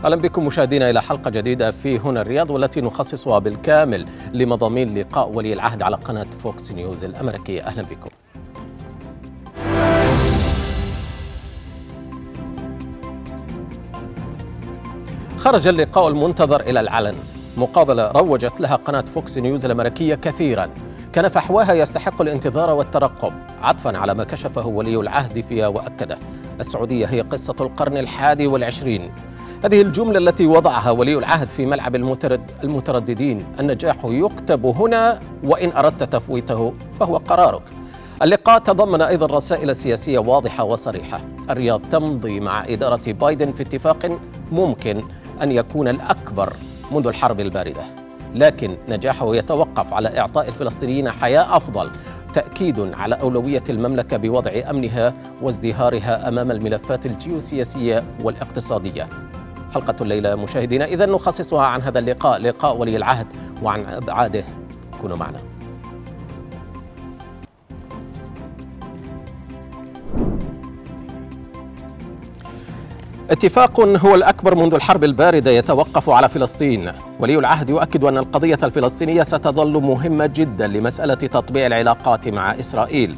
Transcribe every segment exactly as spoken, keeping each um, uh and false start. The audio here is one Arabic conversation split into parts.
أهلا بكم مشاهدينا إلى حلقة جديدة في هنا الرياض، والتي نخصصها بالكامل لمضامين لقاء ولي العهد على قناة فوكس نيوز الأمريكية. أهلا بكم. خرج اللقاء المنتظر إلى العلن، مقابلة روجت لها قناة فوكس نيوز الأمريكية كثيرا، كان فحواها يستحق الانتظار والترقب، عطفا على ما كشفه ولي العهد فيها وأكده: السعودية هي قصة القرن الحادي والعشرين. هذه الجملة التي وضعها ولي العهد في ملعب المترد المترددين: النجاح يكتب هنا وإن أردت تفويته فهو قرارك. اللقاء تضمن أيضا رسائل سياسية واضحة وصريحة. الرياض تمضي مع إدارة بايدن في اتفاق ممكن أن يكون الأكبر منذ الحرب الباردة، لكن نجاحه يتوقف على إعطاء الفلسطينيين حياة أفضل، تأكيد على أولوية المملكة بوضع أمنها وازدهارها أمام الملفات الجيوسياسية والاقتصادية. حلقة الليلة مشاهدينا إذن نخصصها عن هذا اللقاء، لقاء ولي العهد، وعن أبعاده. كونوا معنا. اتفاق هو الأكبر منذ الحرب الباردة يتوقف على فلسطين. ولي العهد يؤكد أن القضية الفلسطينية ستظل مهمة جدا لمسألة تطبيع العلاقات مع إسرائيل.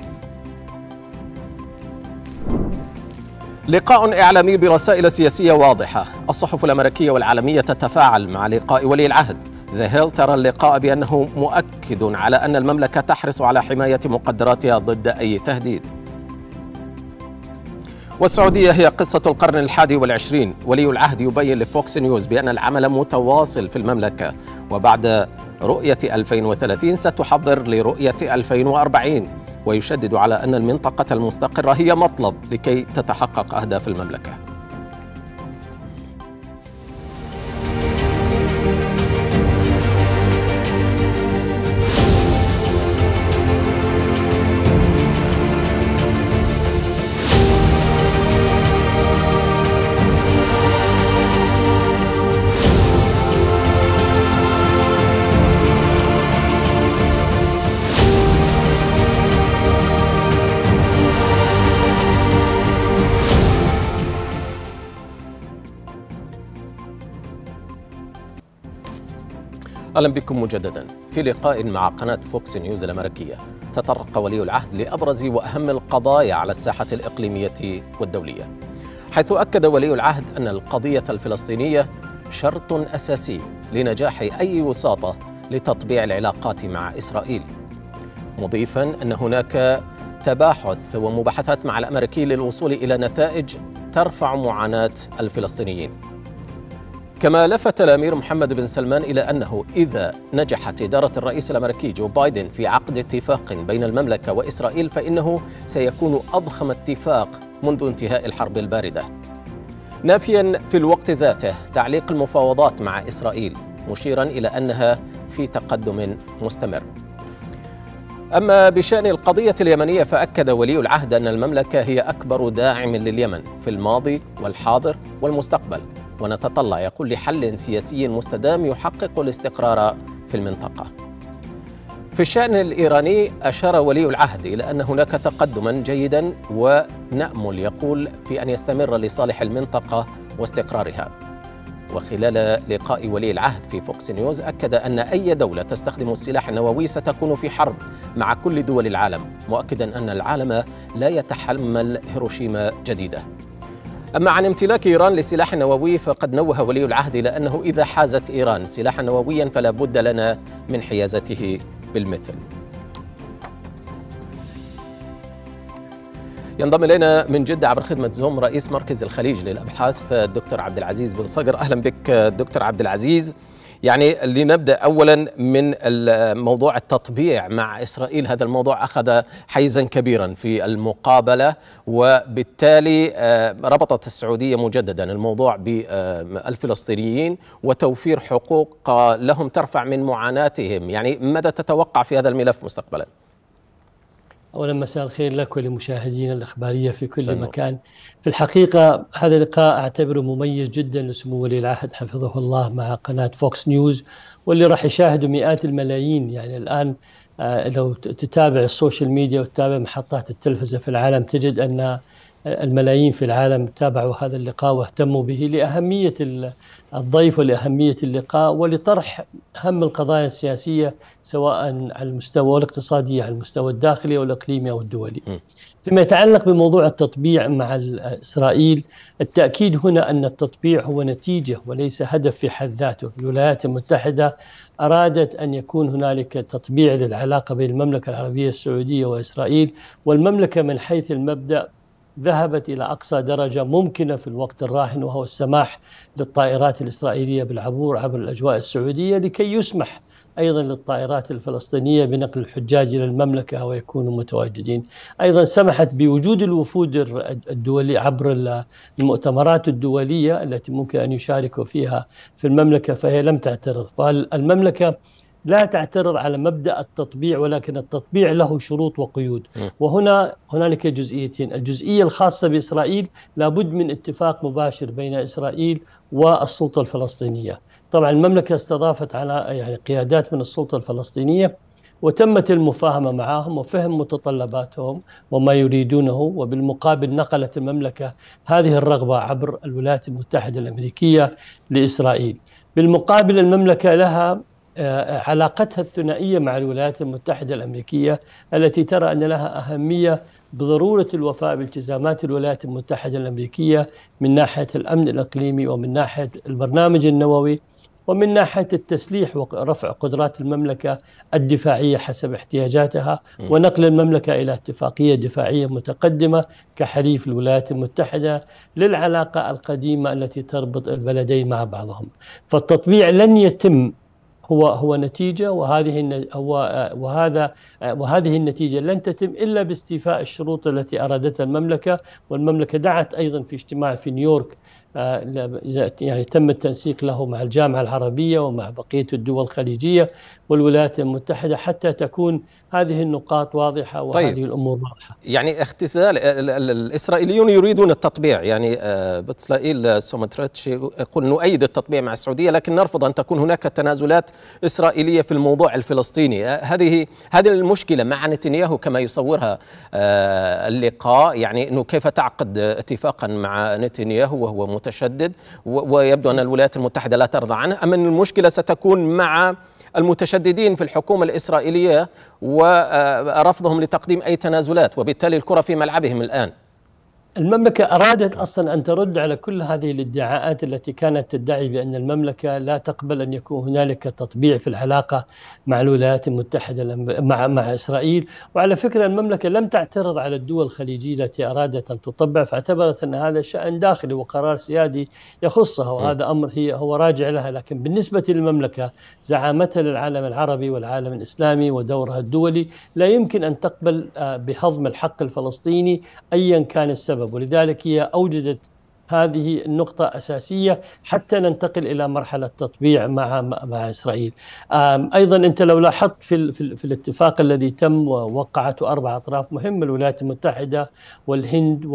لقاء إعلامي برسائل سياسية واضحة. الصحف الأمريكية والعالمية تتفاعل مع لقاء ولي العهد. ذا هيل ترى اللقاء بأنه مؤكد على أن المملكة تحرص على حماية مقدراتها ضد أي تهديد. والسعودية هي قصة القرن الحادي والعشرين. ولي العهد يبين لفوكس نيوز بأن العمل متواصل في المملكة، وبعد رؤية ألفين وثلاثين ستحضر لرؤية ألفين وأربعين، ويشدد على أن المنطقة المستقرة هي مطلب لكي تتحقق أهداف المملكة. أهلا بكم مجددا. في لقاء مع قناة فوكس نيوز الأمريكية تطرق ولي العهد لأبرز وأهم القضايا على الساحة الإقليمية والدولية، حيث أكد ولي العهد أن القضية الفلسطينية شرط أساسي لنجاح أي وساطة لتطبيع العلاقات مع إسرائيل، مضيفا أن هناك تباحث ومباحثات مع الأمريكي للوصول إلى نتائج ترفع معاناة الفلسطينيين. كما لفت الأمير محمد بن سلمان إلى أنه إذا نجحت إدارة الرئيس الأمريكي جو بايدن في عقد اتفاق بين المملكة وإسرائيل فإنه سيكون أضخم اتفاق منذ انتهاء الحرب الباردة، نافيا في الوقت ذاته تعليق المفاوضات مع إسرائيل، مشيرا إلى أنها في تقدم مستمر. أما بشأن القضية اليمنية فأكد ولي العهد أن المملكة هي أكبر داعم لليمن في الماضي والحاضر والمستقبل، ونتطلع يقول لحل سياسي مستدام يحقق الاستقرار في المنطقة. في الشأن الإيراني أشار ولي العهد إلى أن هناك تقدما جيدا ونأمل يقول في أن يستمر لصالح المنطقة واستقرارها. وخلال لقاء ولي العهد في فوكس نيوز أكد أن أي دولة تستخدم السلاح النووي ستكون في حرب مع كل دول العالم، مؤكدا أن العالم لا يتحمل هيروشيما جديدة. أما عن امتلاك إيران لسلاح نووي فقد نوه ولي العهد إلى أنه إذا حازت إيران سلاحا نوويا فلا بد لنا من حيازته بالمثل. ينضم إلينا من جدة عبر خدمة زوم رئيس مركز الخليج للأبحاث الدكتور عبد العزيز بن صقر. أهلا بك دكتور عبد العزيز. يعني لنبدأ أولا من موضوع التطبيع مع إسرائيل، هذا الموضوع أخذ حيزا كبيرا في المقابلة، وبالتالي ربطت السعودية مجددا الموضوع بالفلسطينيين وتوفير حقوق لهم ترفع من معاناتهم. يعني ماذا تتوقع في هذا الملف مستقبلا؟ أولا مساء الخير لك ولمشاهدينا الإخبارية في كل سنو. مكان. في الحقيقة هذا اللقاء أعتبره مميز جدا لسمو ولي العهد حفظه الله مع قناة فوكس نيوز، واللي راح يشاهدوا مئات الملايين. يعني الآن لو تتابع السوشيال ميديا وتتابع محطات التلفزة في العالم تجد أن الملايين في العالم تابعوا هذا اللقاء واهتموا به لأهمية الضيف ولأهمية اللقاء ولطرح أهم القضايا السياسية سواء على المستوى الاقتصادي على المستوى الداخلي والإقليمي أو الدولي. فيما يتعلق بموضوع التطبيع مع إسرائيل، التأكيد هنا أن التطبيع هو نتيجة وليس هدف في حد ذاته. الولايات المتحدة أرادت أن يكون هنالك تطبيع للعلاقة بين المملكة العربية السعودية وإسرائيل، والمملكة من حيث المبدأ ذهبت إلى أقصى درجة ممكنة في الوقت الراهن، وهو السماح للطائرات الإسرائيلية بالعبور عبر الأجواء السعودية لكي يسمح أيضا للطائرات الفلسطينية بنقل الحجاج إلى المملكة ويكونوا متواجدين. أيضا سمحت بوجود الوفود الدولية عبر المؤتمرات الدولية التي ممكن أن يشاركوا فيها في المملكة، فهي لم تعترض. فالمملكة لا تعترض على مبدأ التطبيع، ولكن التطبيع له شروط وقيود. وهنا هنالك جزئيتين: الجزئية الخاصة بإسرائيل لابد من اتفاق مباشر بين إسرائيل والسلطة الفلسطينية. طبعا المملكة استضافت على يعني قيادات من السلطة الفلسطينية وتمت المفاهمة معهم وفهم متطلباتهم وما يريدونه، وبالمقابل نقلت المملكة هذه الرغبة عبر الولايات المتحدة الأمريكية لإسرائيل. بالمقابل المملكة لها علاقتها الثنائية مع الولايات المتحدة الأمريكية التي ترى أن لها أهمية بضرورة الوفاء بالتزامات الولايات المتحدة الأمريكية من ناحية الأمن الإقليمي ومن ناحية البرنامج النووي ومن ناحية التسليح ورفع قدرات المملكة الدفاعية حسب احتياجاتها، ونقل المملكة إلى اتفاقية دفاعية متقدمة كحليف الولايات المتحدة للعلاقة القديمة التي تربط البلدين مع بعضهم. فالتطبيع لن يتم هو هو نتيجة، وهذه هو وهذا وهذه النتيجة لن تتم إلا باستيفاء الشروط التي أرادتها المملكة. والمملكة دعت أيضا في اجتماع في نيويورك يعني تم التنسيق له مع الجامعة العربية ومع بقية الدول الخليجية والولايات المتحدة حتى تكون هذه النقاط واضحة وهذه طيب. الأمور واضحة. يعني اختزال الإسرائيليون يريدون التطبيع، يعني بتسلائيل سوموتريتش يقول نؤيد التطبيع مع السعودية لكن نرفض أن تكون هناك تنازلات إسرائيلية في الموضوع الفلسطيني. هذه هذه المشكلة مع نتنياهو كما يصورها اللقاء، يعني أنه كيف تعقد اتفاقا مع نتنياهو وهو متشدد ويبدو أن الولايات المتحدة لا ترضى عنه، أما أن المشكلة ستكون مع المتشددين في الحكومة الإسرائيلية ورفضهم لتقديم أي تنازلات، وبالتالي الكرة في ملعبهم الآن. المملكة أرادت أصلا أن ترد على كل هذه الادعاءات التي كانت تدعي بأن المملكة لا تقبل أن يكون هنالك تطبيع في العلاقة مع الولايات المتحدة مع مع إسرائيل. وعلى فكرة المملكة لم تعترض على الدول الخليجية التي أرادت أن تطبع، فاعتبرت أن هذا شأن داخلي وقرار سيادي يخصها، وهذا أمر هي هو راجع لها. لكن بالنسبة للمملكة زعامتها للعالم العربي والعالم الإسلامي ودورها الدولي لا يمكن أن تقبل بهضم الحق الفلسطيني أيا كان السبب، ولذلك هي أوجدت هذه النقطة أساسية حتى ننتقل إلى مرحلة تطبيع مع مع إسرائيل. أيضا أنت لو لاحظت في في, في الاتفاق الذي تم ووقعته أربع أطراف مهمة، الولايات المتحدة والهند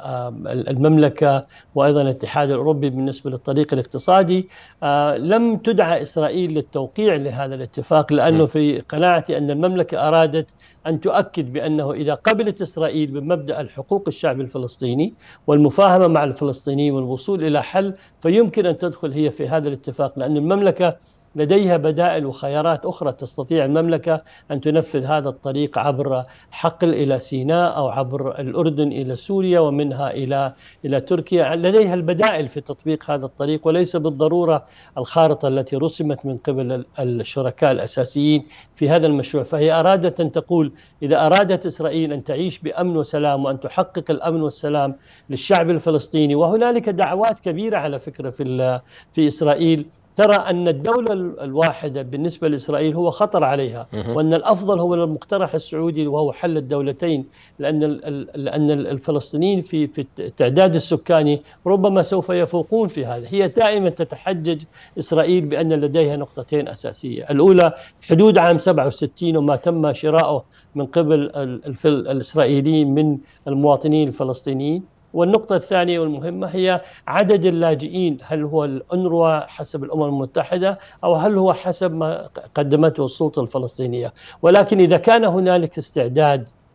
والمملكة وأيضا الاتحاد الأوروبي بالنسبة للطريق الاقتصادي، لم تدعى إسرائيل للتوقيع لهذا الاتفاق، لأنه في قناعتي أن المملكة أرادت أن تؤكد بأنه إذا قبلت إسرائيل بمبدأ الحقوق الشعب الفلسطيني والمفاهمة مع الفلسطينيين والوصول إلى حل فيمكن أن تدخل هي في هذا الاتفاق، لأن المملكة لديها بدائل وخيارات أخرى تستطيع المملكة أن تنفذ هذا الطريق عبر حقل إلى سيناء أو عبر الأردن إلى سوريا ومنها إلى إلى تركيا. لديها البدائل في تطبيق هذا الطريق وليس بالضرورة الخارطة التي رسمت من قبل الشركاء الأساسيين في هذا المشروع. فهي أرادت أن تقول إذا أرادت إسرائيل أن تعيش بأمن وسلام وأن تحقق الأمن والسلام للشعب الفلسطيني، وهنالك دعوات كبيرة على فكرة في في إسرائيل ترى أن الدولة الواحدة بالنسبة لإسرائيل هو خطر عليها، وأن الأفضل هو المقترح السعودي وهو حل الدولتين، لأن لأن الفلسطينيين في في التعداد السكاني ربما سوف يفوقون في هذا. هي دائما تتحجج إسرائيل بأن لديها نقطتين أساسية: الأولى حدود عام سبعة وستين وما تم شراؤه من قبل الإسرائيليين من المواطنين الفلسطينيين، والنقطة الثانية والمهمة هي عدد اللاجئين، هل هو الأونروا حسب الأمم المتحدة أو هل هو حسب ما قدمته السلطة الفلسطينية. ولكن إذا كان هنالك استعداد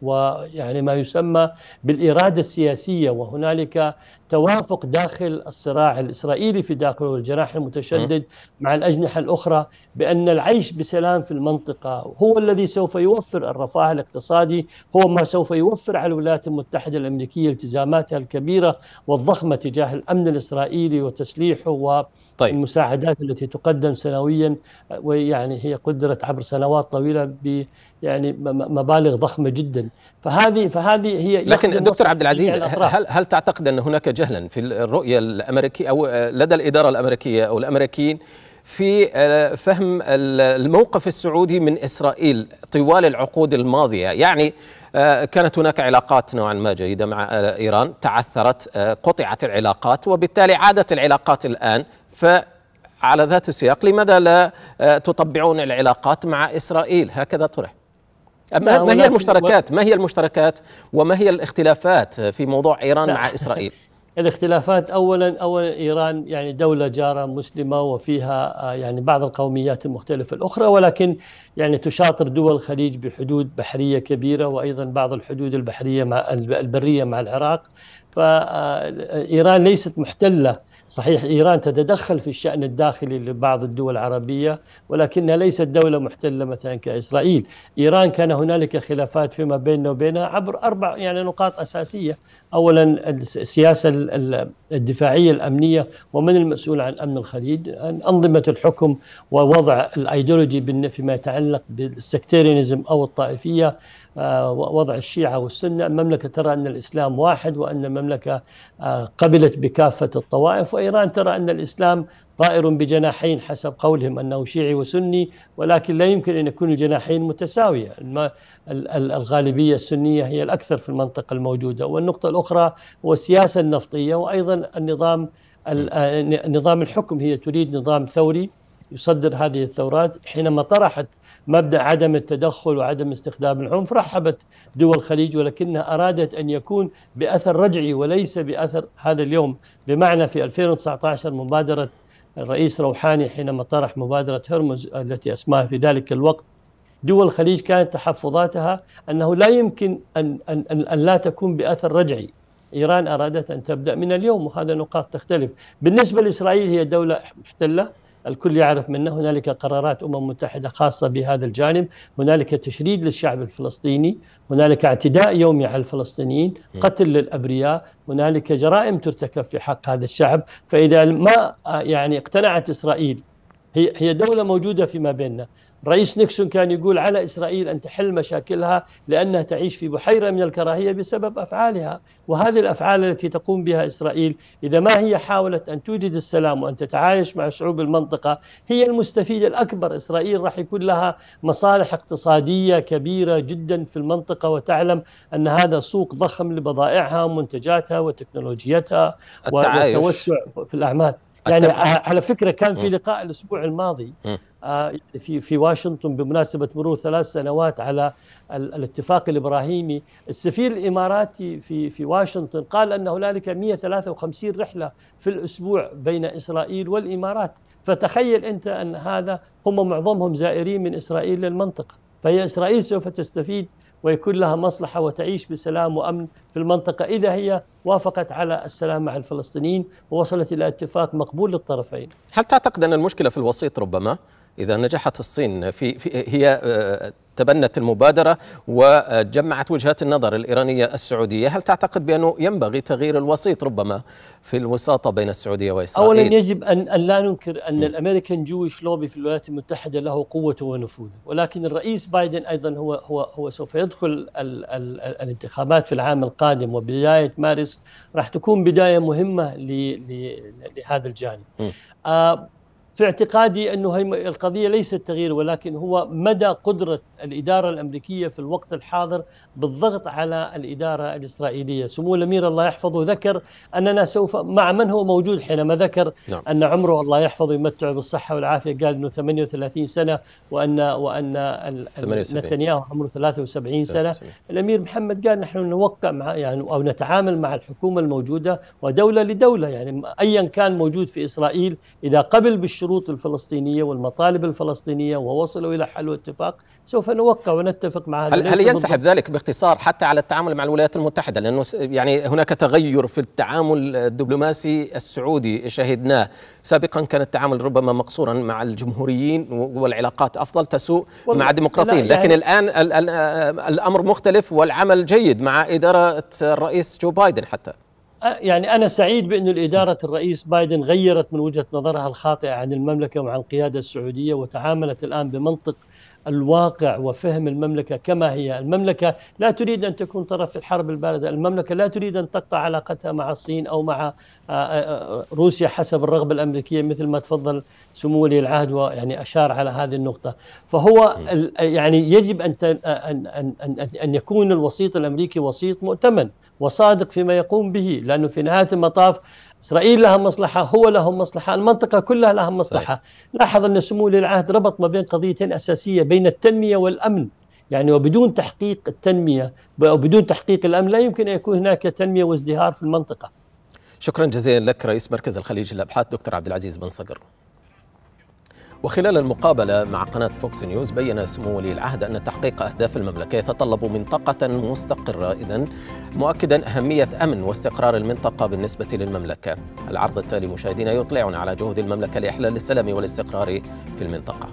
ويعني ما يسمى بالإرادة السياسية، وهنالك توافق داخل الصراع الإسرائيلي في داخله والجناح المتشدد مع الأجنحة الأخرى بأن العيش بسلام في المنطقة هو الذي سوف يوفر الرفاه الاقتصادي، هو ما سوف يوفر على الولايات المتحدة الأمريكية التزاماتها الكبيرة والضخمة تجاه الأمن الإسرائيلي وتسليحه والمساعدات طيب. التي تقدم سنويا، ويعني هي قدرت عبر سنوات طويلة ب يعني مبالغ ضخمة جدا. فهذه فهذه هي. لكن دكتور عبد العزيز، هل هل تعتقد أن هناك جهلا في الرؤية الأمريكية أو لدى الإدارة الأمريكية أو الأمريكيين في فهم الموقف السعودي من إسرائيل طوال العقود الماضية؟ يعني كانت هناك علاقات نوعا ما جيدة مع إيران، تعثرت، قطعت العلاقات، وبالتالي عادت العلاقات الآن. فعلى ذات السياق لماذا لا تطبعون العلاقات مع إسرائيل؟ هكذا طرح. ما, ما هي المشتركات ما هي المشتركات وما هي الاختلافات في موضوع إيران لا. مع إسرائيل؟ الاختلافات أولا أولا إيران يعني دولة جارة مسلمة وفيها يعني بعض القوميات المختلفة الأخرى، ولكن يعني تشاطر دول الخليج بحدود بحرية كبيرة، وأيضا بعض الحدود البحرية مع البرية مع العراق. فإيران ليست محتلة. صحيح إيران تتدخل في الشأن الداخلي لبعض الدول العربية، ولكنها ليست دولة محتلة مثلا كإسرائيل. إيران كان هنالك خلافات فيما بيننا وبينها عبر أربع يعني نقاط أساسية. أولا السياسة الدفاعية الأمنية، ومن المسؤول عن أمن الخليج، أنظمة الحكم ووضع الأيديولوجي فيما يتعلق بالسكتيرينزم أو الطائفية، وضع الشيعة والسنة. المملكة ترى أن الإسلام واحد وأن المملكة قبلت بكافة الطوائف، وإيران ترى أن الإسلام طائر بجناحين حسب قولهم أنه شيعي وسني، ولكن لا يمكن أن يكون الجناحين متساوية. الغالبية السنية هي الأكثر في المنطقة الموجودة. والنقطة الأخرى هو السياسة النفطية، وأيضا النظام نظام الحكم. هي تريد نظام ثوري يصدر هذه الثورات. حينما طرحت مبدأ عدم التدخل وعدم استخدام العنف رحبت دول الخليج، ولكنها أرادت أن يكون بأثر رجعي وليس بأثر هذا اليوم. بمعنى في ألفين وتسعة عشر مبادرة الرئيس روحاني حينما طرح مبادرة هرمز التي أسماها في ذلك الوقت، دول الخليج كانت تحفظاتها أنه لا يمكن أن, أن, أن لا تكون بأثر رجعي. إيران أرادت أن تبدأ من اليوم، وهذا نقاط تختلف. بالنسبة لإسرائيل هي دولة محتلة، الكل يعرف منه. هنالك قرارات أمم متحدة خاصة بهذا الجانب، هنالك تشريد للشعب الفلسطيني، هنالك اعتداء يومي على الفلسطينيين، قتل للأبرياء، هنالك جرائم ترتكب في حق هذا الشعب. فإذا ما يعني اقتنعت إسرائيل، هي هي دولة موجودة فيما بيننا. رئيس نيكسون كان يقول على إسرائيل أن تحل مشاكلها لأنها تعيش في بحيرة من الكراهية بسبب أفعالها. وهذه الأفعال التي تقوم بها إسرائيل إذا ما هي حاولت أن توجد السلام وأن تتعايش مع شعوب المنطقة، هي المستفيد الأكبر. إسرائيل راح يكون لها مصالح اقتصادية كبيرة جدا في المنطقة، وتعلم أن هذا سوق ضخم لبضائعها ومنتجاتها وتكنولوجيتها والتوسع في الأعمال. يعني على فكرة كان في لقاء الأسبوع الماضي في في واشنطن بمناسبة مرور ثلاث سنوات على الاتفاق الإبراهيمي. السفير الإماراتي في في واشنطن قال أن هنالك مئة وثلاثة وخمسين رحلة في الأسبوع بين إسرائيل والإمارات. فتخيل أنت أن هذا هم معظمهم زائرين من إسرائيل للمنطقة. فهي إسرائيل سوف تستفيد ويكون لها مصلحة وتعيش بسلام وأمن في المنطقة إذا هي وافقت على السلام مع الفلسطينيين ووصلت إلى اتفاق مقبول للطرفين. هل تعتقد أن المشكلة في الوسيط ربما إذا نجحت الصين في, في هي تبنت المبادرة وجمعت وجهات النظر الإيرانية السعودية، هل تعتقد بأنه ينبغي تغيير الوسيط ربما في الوساطة بين السعودية وإسرائيل؟ أولا يجب أن, أن لا ننكر أن الأمريكان جويش لوبي في الولايات المتحدة له قوته ونفوذه، ولكن الرئيس بايدن أيضا هو هو هو سوف يدخل ال ال الانتخابات في العام القادم، وبداية مارس راح تكون بداية مهمة لهذا الجانب. آه في اعتقادي أنه هي القضية ليست تغيير، ولكن هو مدى قدرة الإدارة الأمريكية في الوقت الحاضر بالضغط على الإدارة الإسرائيلية. سمو الأمير الله يحفظه ذكر أننا سوف مع من هو موجود حينما ذكر نعم. أن عمره الله يحفظه يمتع بالصحة والعافية، قال أنه ثمانية وثلاثين سنة وأن وأن نتنياهو عمره ثلاثة وسبعين سنة. الأمير محمد قال نحن نوقع مع يعني أو نتعامل مع الحكومة الموجودة ودولة لدولة، يعني أيا كان موجود في إسرائيل إذا قبل بالش الشروط الفلسطينية والمطالب الفلسطينية ووصلوا إلى حل واتفاق سوف نوقع ونتفق مع هذا. هل, هل ينسحب ذلك باختصار حتى على التعامل مع الولايات المتحدة؟ لأنه يعني هناك تغير في التعامل الدبلوماسي السعودي شهدناه. سابقا كان التعامل ربما مقصورا مع الجمهوريين والعلاقات أفضل تسوء مع الديمقراطيين، لكن يعني الآن ال ال الأمر مختلف والعمل جيد مع إدارة الرئيس جو بايدن. حتى يعني أنا سعيد بأن الإدارة الرئيس بايدن غيرت من وجهة نظرها الخاطئة عن المملكة وعن القيادة السعودية وتعاملت الآن بمنطق الواقع وفهم المملكة كما هي. المملكة لا تريد أن تكون طرف في الحرب الباردة، المملكة لا تريد أن تقطع علاقتها مع الصين أو مع روسيا حسب الرغبة الأمريكية مثل ما تفضل سمو ولي العهد ويعني أشار على هذه النقطة. فهو يعني يجب أن أن أن أن يكون الوسيط الأمريكي وسيط مؤتمن وصادق فيما يقوم به، لأنه في نهاية المطاف إسرائيل لها مصلحة، هو له مصلحة، المنطقة كلها لها مصلحة. صحيح. لاحظ أن سمو ولي العهد ربط ما بين قضيتين أساسية بين التنمية والأمن، يعني وبدون تحقيق التنمية وبدون تحقيق الأمن لا يمكن أن يكون هناك تنمية وازدهار في المنطقة. شكرا جزيلا لك رئيس مركز الخليج للأبحاث دكتور عبد العزيز بن صقر. وخلال المقابلة مع قناة فوكس نيوز بيّن سمو ولي العهد أن تحقيق أهداف المملكة يتطلب منطقة مستقرة، إذن مؤكدا أهمية أمن واستقرار المنطقة بالنسبة للمملكة. العرض التالي مشاهدينا يطلعنا على جهود المملكة لإحلال السلام والاستقرار في المنطقة.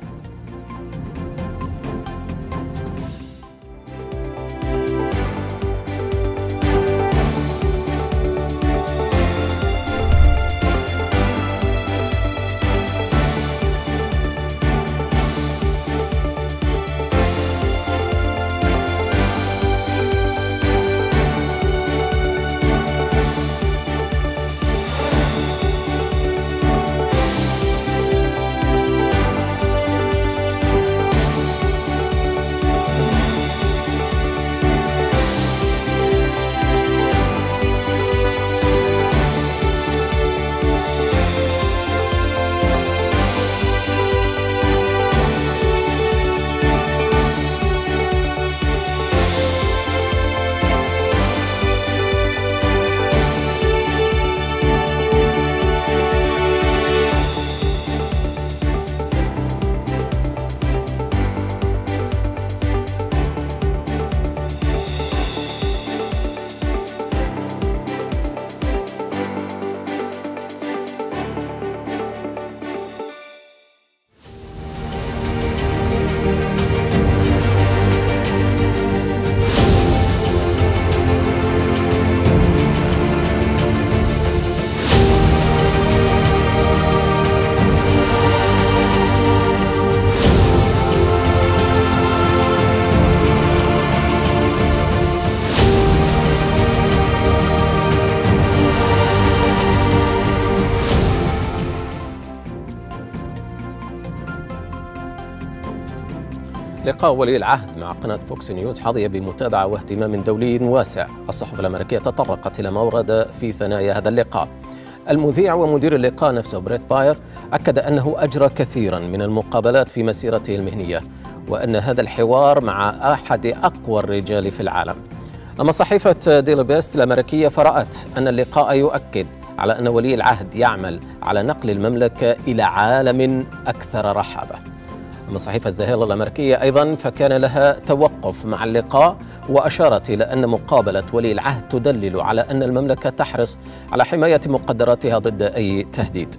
لقاء ولي العهد مع قناة فوكس نيوز حظي بمتابعة واهتمام دولي واسع. الصحف الأمريكية تطرقت إلى ما ورد في ثنايا هذا اللقاء. المذيع ومدير اللقاء نفسه بريت باير أكد أنه أجرى كثيرا من المقابلات في مسيرته المهنية، وأن هذا الحوار مع أحد أقوى الرجال في العالم. أما صحيفة ديلي بيست الأمريكية فرأت أن اللقاء يؤكد على أن ولي العهد يعمل على نقل المملكة إلى عالم أكثر رحابة. أما صحيفة ذا هيل الأمريكية أيضا فكان لها توقف مع اللقاء، وأشارت إلى أن مقابلة ولي العهد تدلل على أن المملكة تحرص على حماية مقدراتها ضد أي تهديد.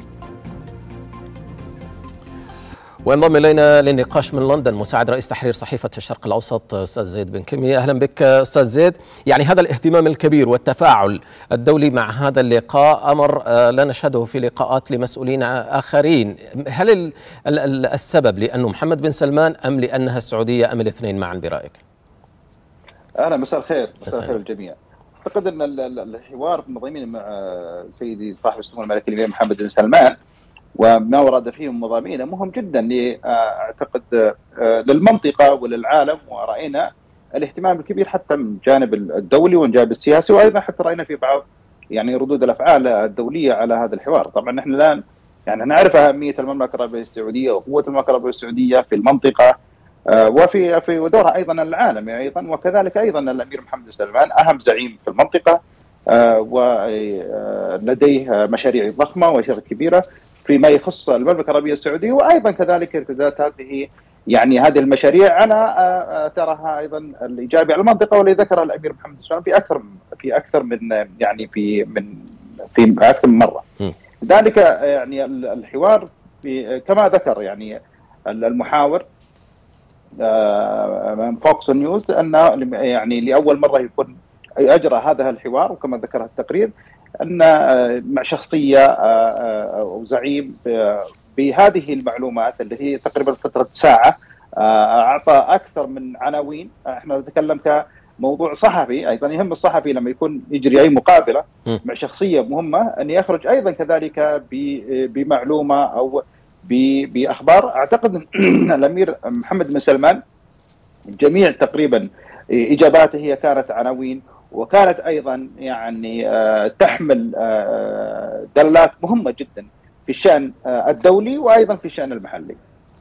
وينضم إلينا للنقاش من لندن مساعد رئيس تحرير صحيفة الشرق الأوسط أستاذ زيد بن كمية. أهلا بك أستاذ زيد. يعني هذا الاهتمام الكبير والتفاعل الدولي مع هذا اللقاء أمر لا نشهده في لقاءات لمسؤولين آخرين. هل السبب لأنه محمد بن سلمان أم لأنها السعودية أم الاثنين معا برأيك؟ أهلا، مساء الخير. مساء الخير الجميع. أعتقد أن الحوار المنظمين مع سيدي صاحب السمو الملكي الأمير محمد بن سلمان وما ورد فيه مضامينه مهم جدا اعتقد للمنطقه وللعالم، وراينا الاهتمام الكبير حتى من الجانب الدولي والجانب السياسي، وايضا حتى راينا في بعض يعني ردود الافعال الدوليه على هذا الحوار. طبعا نحن الان يعني نعرف اهميه المملكه العربيه السعوديه وقوه المملكه العربيه السعوديه في المنطقه وفي في ودورها ايضا العالمي ايضا، وكذلك ايضا الامير محمد بن سلمان اهم زعيم في المنطقه ولديه مشاريع ضخمه ومشاريع كبيره. فيما يخص المملكه العربيه السعوديه، وايضا كذلك ارتكازات هذه يعني هذه المشاريع على اثرها ايضا الايجابي على المنطقه، واللي ذكر الامير محمد بن سلمان في اكثر في اكثر من يعني في من في اكثر من مره. لذلك يعني الحوار في كما ذكر يعني المحاور من فوكس نيوز ان يعني لاول مره يكون اجرى هذا الحوار، وكما ذكر التقرير ان مع شخصيه او زعيم بهذه المعلومات اللي هي تقريبا فتره ساعه اعطى اكثر من عناوين. احنا نتكلم كموضوع صحفي، ايضا يهم الصحفي لما يكون يجري اي مقابله مع شخصيه مهمه ان يخرج ايضا كذلك بمعلومه او باخبار. اعتقد ان الامير محمد بن سلمان جميع تقريبا اجاباته هي كانت عناوين، وكانت ايضا يعني تحمل دلالات مهمه جدا في الشان الدولي وايضا في الشان المحلي.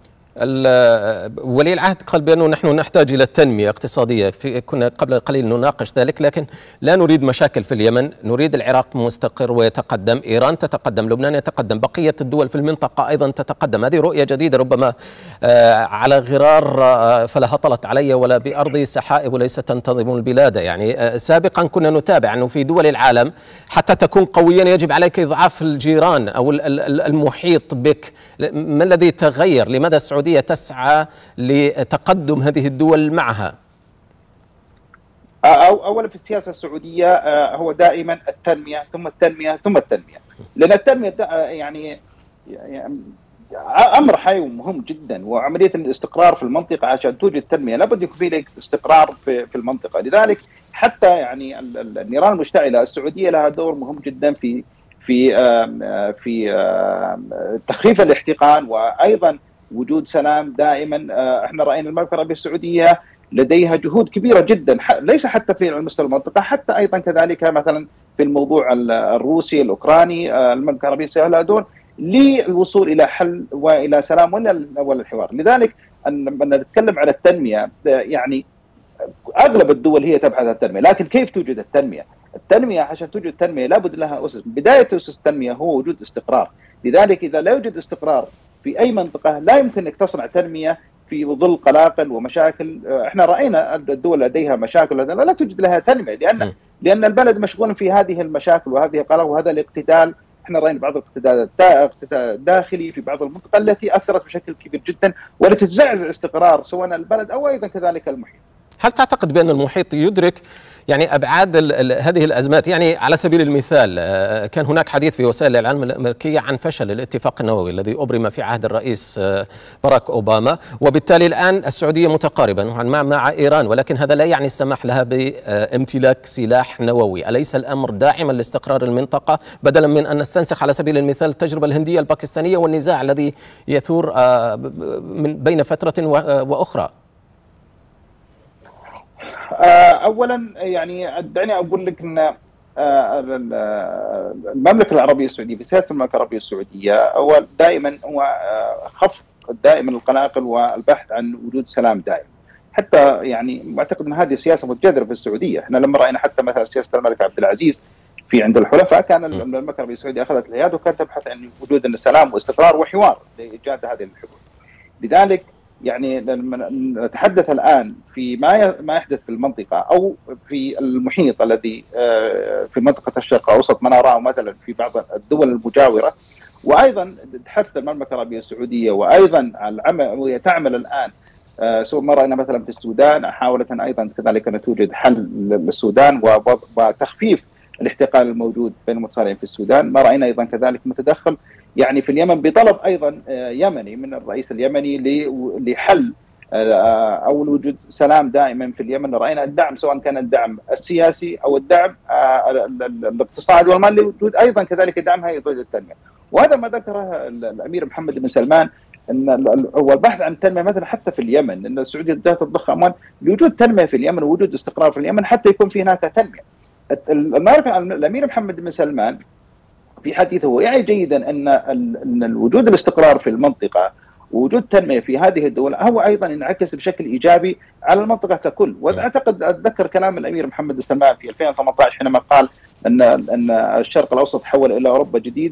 ولي العهد قال بأنه نحن نحتاج إلى التنمية اقتصادية، في كنا قبل قليل نناقش ذلك، لكن لا نريد مشاكل في اليمن، نريد العراق مستقر ويتقدم، إيران تتقدم، لبنان يتقدم، بقية الدول في المنطقة أيضا تتقدم. هذه رؤية جديدة ربما على غرار فلا هطلت علي ولا بأرضي سحائب وليس تنتظم البلاد. يعني سابقا كنا نتابع أنه في دول العالم حتى تكون قويا يجب عليك إضعاف الجيران أو المحيط بك. ما الذي تغير؟ لماذا السعودية تسعى لتقدم هذه الدول معها؟ أو أولا في السياسة السعودية هو دائما التنمية ثم التنمية ثم التنمية، لأن التنمية يعني أمر حيوي مهم جدا، وعملية الاستقرار في المنطقة عشان توجد تنمية لابد يكون في استقرار في المنطقة. لذلك حتى يعني النيران المشتعلة السعودية لها دور مهم جدا في في في تخفيف الاحتقان وايضا وجود سلام دائما. احنا راينا المملكه العربيه السعوديه لديها جهود كبيره جدا، ليس حتى في مستوى المنطقه، حتى ايضا كذلك مثلا في الموضوع الروسي الاوكراني. المملكه العربيه السعوديه لها دور للوصول الى حل والى سلام ولا الحوار. لذلك لما نتكلم على التنميه يعني اغلب الدول هي تبحث عن التنميه، لكن كيف توجد التنميه؟ التنميه عشان توجد التنميه لابد لها اسس، بدايه اسس التنميه هو وجود استقرار. لذلك اذا لا يوجد استقرار في اي منطقه لا يمكن انك تصنع تنميه في ظل قلاقل ومشاكل. احنا راينا الدول لديها مشاكل لا توجد لها تنميه، لان لان البلد مشغول في هذه المشاكل وهذه القلاقل وهذا الاقتتال. احنا راينا بعض الاقتتالات الداخلي في بعض المنطقه التي اثرت بشكل كبير جدا والتي تزعزع الاستقرار سواء البلد او ايضا كذلك المحيط. هل تعتقد بأن المحيط يدرك يعني أبعاد هذه الأزمات؟ يعني على سبيل المثال كان هناك حديث في وسائل الإعلام الأمريكية عن فشل الاتفاق النووي الذي أبرم في عهد الرئيس باراك أوباما، وبالتالي الآن السعودية متقاربة مع مع إيران، ولكن هذا لا يعني السماح لها بامتلاك سلاح نووي. أليس الأمر داعما لاستقرار المنطقة بدلا من أن نستنسخ على سبيل المثال التجربة الهندية الباكستانية والنزاع الذي يثور من بين فترة وأخرى؟ اولا يعني دعني اقول لك ان المملكه العربيه السعوديه في سياسه المملكه العربيه السعوديه هو دائما هو خفض دائما القلاقل والبحث عن وجود سلام دائم. حتى يعني اعتقد ان هذه سياسه متجذره في السعوديه. احنا لما راينا حتى مثلا سياسه الملك عبد العزيز في عند الحلفاء كان المملكه العربيه السعوديه اخذت اليد وكانت تبحث عن وجود السلام واستقرار وحوار لايجاد هذه الحلول. لذلك يعني لما نتحدث الان في ما ما يحدث في المنطقه او في المحيط الذي في منطقه الشرق الاوسط، ما نراه مثلا في بعض الدول المجاوره، وايضا تحث المملكه العربيه السعوديه وايضا العمل وهي تعمل الان سوى ما راينا مثلا في السودان، حاولت ايضا كذلك ان توجد حل للسودان وتخفيف الاحتقان الموجود بين المتصارعين في السودان. ما راينا ايضا كذلك متدخل يعني في اليمن بطلب ايضا يمني من الرئيس اليمني لحل او وجود سلام دائما في اليمن. راينا الدعم سواء كان الدعم السياسي او الدعم الاقتصادي والمالي، وجود ايضا كذلك دعم هيئه التنميه. وهذا ما ذكره الامير محمد بن سلمان ان هو البحث عن التنميه مثلا حتى في اليمن، ان السعوديه تضخ اموال لوجود تنميه في اليمن ووجود استقرار في اليمن حتى يكون في هناك تنميه. الامير محمد بن سلمان في حديثه هو يعي جيدا ان ان وجود الاستقرار في المنطقه ووجود تنميه في هذه الدول هو ايضا ينعكس بشكل ايجابي على المنطقه ككل. واعتقد اتذكر كلام الامير محمد بن سلمان في ألفين وثمانية عشر حينما قال ان ان الشرق الاوسط تحول الى اوروبا جديده.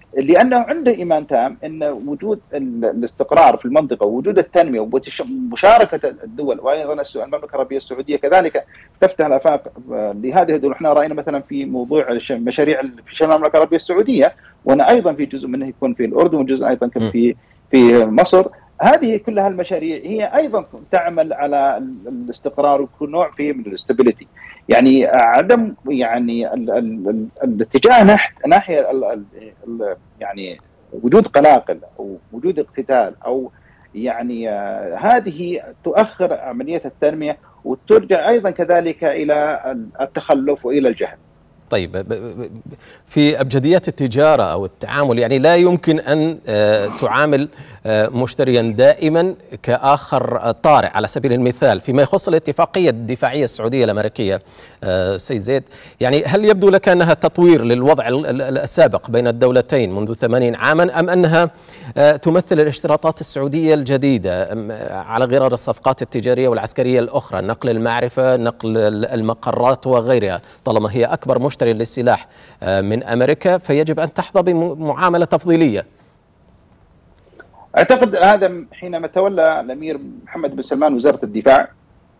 لانه عنده ايمان تام ان وجود الاستقرار في المنطقه ووجود التنميه ومشاركه الدول، وايضا المملكه العربيه السعوديه كذلك تفتح الافاق لهذه الدول. احنا راينا مثلا في موضوع مشاريع في شمال المملكه العربيه السعوديه، وانا ايضا في جزء منه يكون في الاردن وجزء ايضا كان في في مصر. هذه كلها المشاريع هي ايضا تعمل على الاستقرار وكل نوع فيه من الاستابيليتي. يعني عدم يعني ال ال ال الاتجاه ناحيه ناحيه يعني وجود قلاقل او وجود اقتتال او يعني آه هذه تؤخر عمليه التنميه وترجع ايضا كذلك الى التخلف والى الجهل. طيب، في أبجديات التجارة أو التعامل يعني لا يمكن أن تعامل مشتريا دائما كآخر طارئ. على سبيل المثال فيما يخص الاتفاقية الدفاعية السعودية الأمريكية سيد زيد، يعني هل يبدو لك أنها تطوير للوضع السابق بين الدولتين منذ ثمانين عاما، أم أنها تمثل الاشتراطات السعودية الجديدة على غرار الصفقات التجارية والعسكرية الأخرى، نقل المعرفة، نقل المقرات وغيرها؟ طالما هي أكبر مشتري للسلاح من أمريكا فيجب أن تحظى بمعاملة تفضيلية. أعتقد هذا حينما تولى الأمير محمد بن سلمان وزارة الدفاع،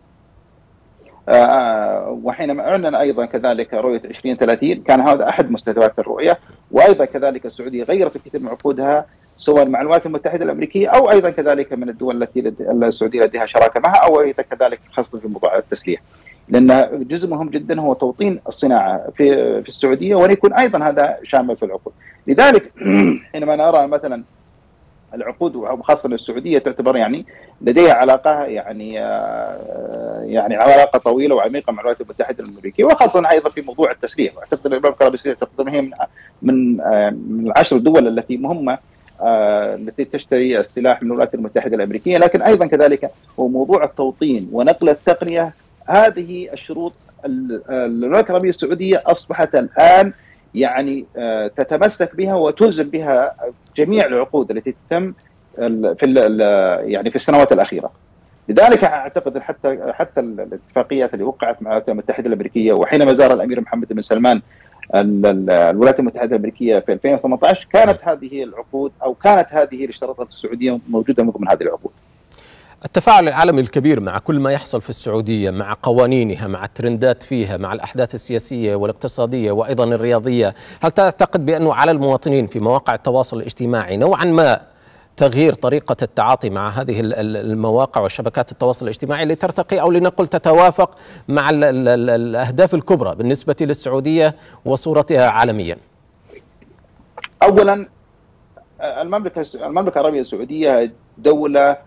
وحينما أعلن أيضا كذلك رؤية عشرين ثلاثين، كان هذا أحد مستهدفات الرؤية. وأيضا كذلك السعودية غيرت الكثير من عقودها سواء مع الولايات المتحدة الأمريكية أو أيضا كذلك من الدول التي السعودية لديها شراكة معها، أو أيضا كذلك خاصة في موضوع التسليح، لأن جزء مهم جدا هو توطين الصناعة في في السعودية، وأن يكون أيضا هذا شامل في العقود. لذلك حينما نرى مثلا العقود وخاصة السعودية تعتبر يعني لديها علاقة يعني يعني علاقة طويلة وعميقة مع الولايات المتحدة الأمريكية، وخاصة أيضا في موضوع التسليح. وأعتقد أن المملكة العربية السعودية تعتبر هي من من من العشر الدول التي مهمة التي تشتري السلاح من الولايات المتحدة الأمريكية. لكن أيضا كذلك هو موضوع التوطين ونقل التقنية. هذه الشروط المملكة العربية السعودية أصبحت الآن يعني تتمسك بها وتلزم بها جميع العقود التي تتم في يعني في السنوات الأخيرة. لذلك أعتقد حتى حتى الاتفاقيات اللي وقعت مع الولايات المتحدة الأمريكية، وحينما زار الأمير محمد بن سلمان الولايات المتحدة الأمريكية في ألفين وثمانية عشر، كانت هذه العقود أو كانت هذه الاشتراطات السعودية موجودة ضمن هذه العقود. التفاعل العالمي الكبير مع كل ما يحصل في السعودية، مع قوانينها، مع الترندات فيها، مع الأحداث السياسية والاقتصادية وأيضا الرياضية، هل تعتقد بأنه على المواطنين في مواقع التواصل الاجتماعي نوعا ما تغيير طريقة التعاطي مع هذه المواقع وشبكات التواصل الاجتماعي لترتقي أو لنقل تتوافق مع ال ال ال الأهداف الكبرى بالنسبة للسعودية وصورتها عالميا؟ أولا المملكة المملكة العربية السعودية دولة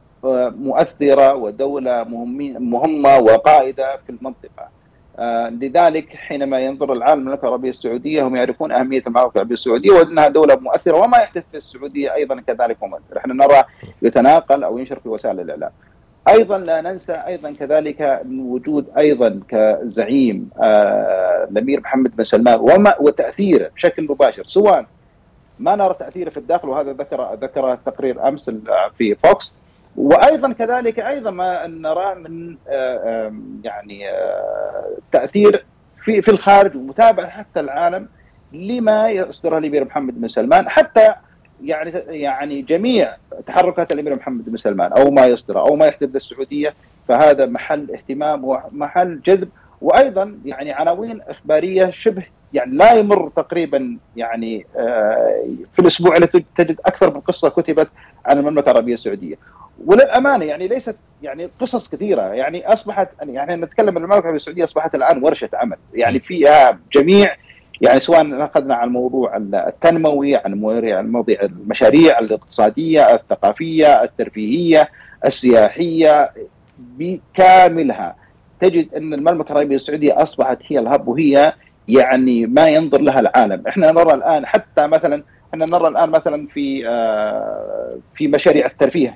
مؤثرة ودولة مهمة وقائدة في المنطقة. آه لذلك حينما ينظر العالم المملكة العربية السعودية هم يعرفون أهمية المملكة العربية السعودية وأنها دولة مؤثرة، وما يحدث في السعودية أيضا كذلك مؤثر. احنا نرى يتناقل أو ينشر في وسائل الإعلام. أيضا لا ننسى أيضا كذلك وجود أيضا كزعيم آه الأمير محمد بن سلمان وما وتأثيره بشكل مباشر، سواء ما نرى تأثيره في الداخل، وهذا ذكر ذكر التقرير أمس في فوكس، وايضا كذلك ايضا ما نراه من يعني تاثير في في الخارج ومتابعه حتى العالم لما يصدره الامير محمد بن سلمان، حتى يعني يعني جميع تحركات الامير محمد بن سلمان او ما يصدره او ما يحدث للسعوديه، فهذا محل اهتمام ومحل جذب. وايضا يعني عناوين اخباريه شبه يعني لا يمر تقريبا يعني في الاسبوع التي تجد اكثر من قصه كتبت عن المملكه العربيه السعوديه. وللامانه يعني ليست يعني قصص كثيره، يعني اصبحت يعني نتكلم عن المملكه العربيه السعوديه اصبحت الان ورشه عمل، يعني فيها جميع يعني سواء اخذنا عن الموضوع التنموي، عن مواضيع المشاريع الاقتصاديه، الثقافيه، الترفيهيه، السياحيه بكاملها، تجد ان المملكه العربيه السعوديه اصبحت هي الهب وهي يعني ما ينظر لها العالم. احنا نرى الان حتى مثلا احنا نرى الان مثلا في آه في مشاريع الترفيه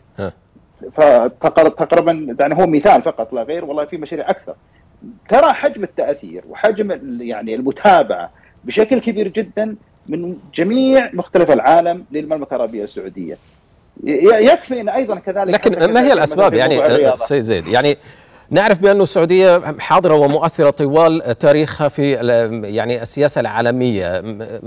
فتقريبا يعني هو مثال فقط لا غير، والله في مشاريع اكثر. ترى حجم التاثير وحجم يعني المتابعه بشكل كبير جدا من جميع مختلف العالم للمملكه العربيه السعوديه. يكفي ان ايضا كذلك لكن ما هي الاسباب يعني سيد زيد؟ يعني نعرف بأن السعودية حاضرة ومؤثرة طوال تاريخها في يعني السياسة العالمية،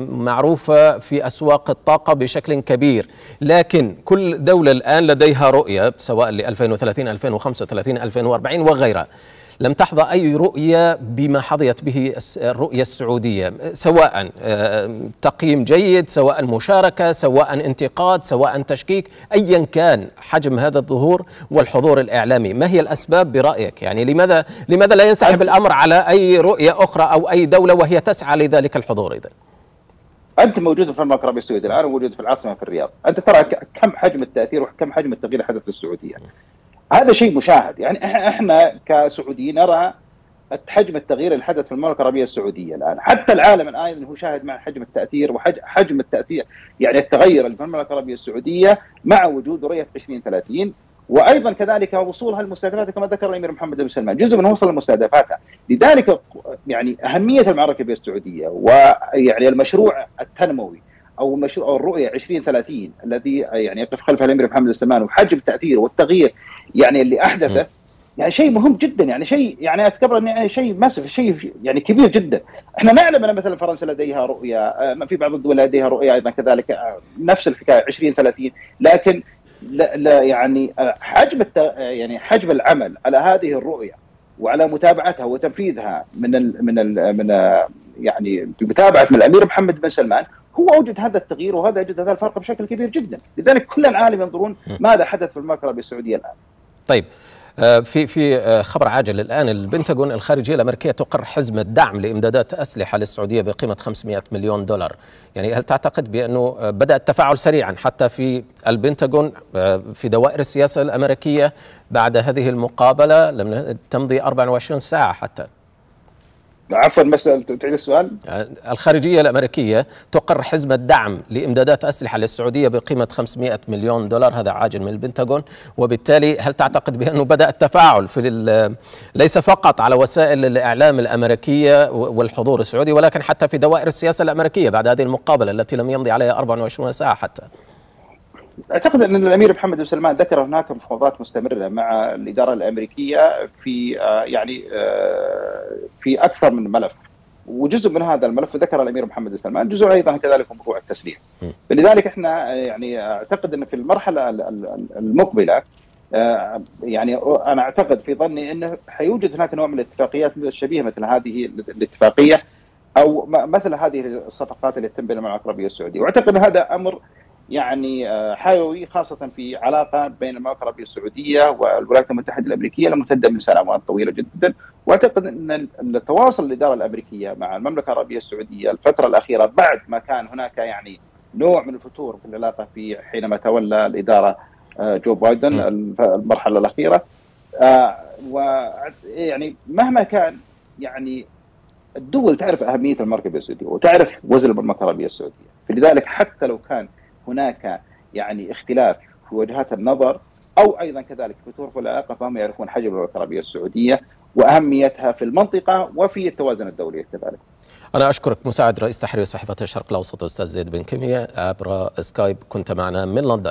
معروفة في أسواق الطاقة بشكل كبير، لكن كل دولة الآن لديها رؤية سواء ل ألفين وثلاثين ألفين وخمسة وثلاثين ألفين وأربعين وغيرها. لم تحظى أي رؤية بما حظيت به الرؤية السعودية، سواء تقييم جيد، سواء مشاركة، سواء انتقاد، سواء تشكيك، أيا كان حجم هذا الظهور والحضور الإعلامي. ما هي الأسباب برأيك؟ يعني لماذا لماذا لا ينسحب الأمر على أي رؤية أخرى أو أي دولة وهي تسعى لذلك الحضور؟ إذن أنت موجود في المملكة العربية السعودية الآن وموجود في العاصمة في الرياض، أنت ترى كم حجم التأثير وكم حجم التغيير حدث في السعودية. هذا شيء مشاهد، يعني احنا كسعوديين نرى حجم التغيير اللي حدث في المملكه العربيه السعوديه الان، حتى العالم الان هو شاهد مع حجم التاثير وحجم التاثير يعني التغير اللي في المملكه العربيه السعوديه مع وجود رؤيه عشرين ثلاثين، وايضا كذلك وصولها المستهدفات كما ذكر الامير محمد بن سلمان، جزء من وصل لمستهدفاتها. لذلك يعني اهميه المملكه العربيه السعوديه ويعني المشروع التنموي او مشروع الرؤيه عشرين ثلاثين الذي يعني يقف خلفها الامير محمد بن سلمان وحجم التاثير والتغيير يعني اللي احدثه، يعني شيء مهم جدا، يعني شيء يعني اعتبر انه يعني شيء ماسف، شيء يعني كبير جدا. احنا نعلم ان مثلا فرنسا لديها رؤيه، في بعض الدول لديها رؤيه ايضا كذلك نفس الحكايه عشرين ثلاثين، لكن لا, لا يعني حجم يعني حجم العمل على هذه الرؤيه وعلى متابعتها وتنفيذها من ال من ال من يعني بمتابعه من الامير محمد بن سلمان هو اوجد هذا التغيير وهذا اوجد هذا الفرق بشكل كبير جدا. لذلك كل العالم ينظرون ماذا حدث في المملكه العربيه السعوديه الان. طيب، في في خبر عاجل الآن، البنتاغون الخارجية الأمريكية تقر حزمة دعم لإمدادات أسلحة للسعودية بقيمة خمسمائة مليون دولار. يعني هل تعتقد بأنه بدأ التفاعل سريعا حتى في البنتاغون في دوائر السياسة الأمريكية بعد هذه المقابلة؟ لم تمضي أربعة وعشرين ساعة حتى. عفوا مسألة تعيد السؤال. الخارجية الأمريكية تقر حزمة دعم لإمدادات أسلحة للسعودية بقيمة خمسمائة مليون دولار، هذا عاجل من البنتاغون، وبالتالي هل تعتقد بأنه بدأ التفاعل في ليس فقط على وسائل الإعلام الأمريكية والحضور السعودي ولكن حتى في دوائر السياسة الأمريكية بعد هذه المقابلة التي لم يمضي عليها أربعة وعشرين ساعة حتى؟ اعتقد ان الامير محمد بن سلمان ذكر هناك مفاوضات مستمره مع الاداره الامريكيه في يعني في اكثر من ملف، وجزء من هذا الملف ذكر الامير محمد بن سلمان، جزء ايضا كذلك موضوع التسليح. فلذلك احنا يعني اعتقد ان في المرحله المقبله يعني انا اعتقد في ظني انه حيوجد هناك نوع من الاتفاقيات الشبيهه مثل هذه الاتفاقيه او مثل هذه الصفقات اللي تتم بين المملكه العربيه السعوديه، واعتقد ان هذا امر يعني حيوي خاصة في علاقة بين المملكة العربية السعودية والولايات المتحدة الأمريكية الممتدة من سنوات طويلة جدا، وأعتقد أن التواصل الإدارة الأمريكية مع المملكة العربية السعودية الفترة الأخيرة بعد ما كان هناك يعني نوع من الفتور في العلاقة في حينما تولى الإدارة جو بايدن المرحلة الأخيرة، ويعني مهما كان يعني الدول تعرف أهمية المملكة العربية السعودية وتعرف وزن المملكة العربية السعودية، فلذلك حتى لو كان هناك يعني اختلاف في وجهات النظر او ايضا كذلك فتور في العلاقه، فهم يعرفون حجم المملكه العربيه السعوديه واهميتها في المنطقه وفي التوازن الدولي كذلك. انا اشكرك مساعد رئيس تحرير صحيفه الشرق الاوسط الاستاذ زيد بن كميه عبر سكايب، كنت معنا من لندن.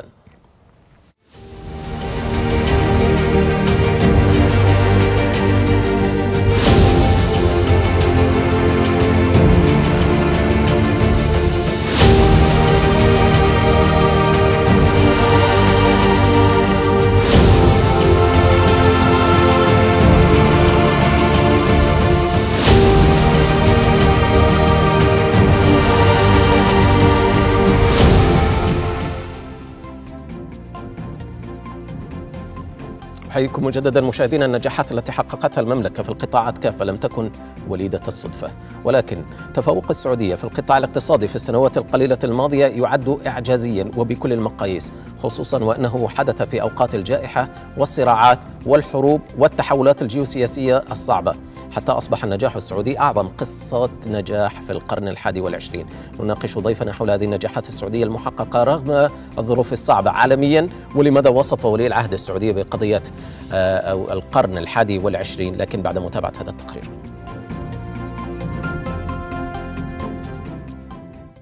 أحييكم مجددا مشاهدينا. النجاحات التي حققتها المملكة في القطاعات كافة لم تكن وليدة الصدفة، ولكن تفوق السعودية في القطاع الاقتصادي في السنوات القليلة الماضية يعد إعجازيا وبكل المقاييس، خصوصا وأنه حدث في أوقات الجائحة والصراعات والحروب والتحولات الجيوسياسية الصعبة، حتى أصبح النجاح السعودي أعظم قصة نجاح في القرن الحادي والعشرين. نناقش ضيفنا حول هذه النجاحات السعودية المحققة رغم الظروف الصعبة عالميا، ولماذا وصف ولي العهد السعودية بقضية أو القرن الحادي والعشرين، لكن بعد متابعة هذا التقرير.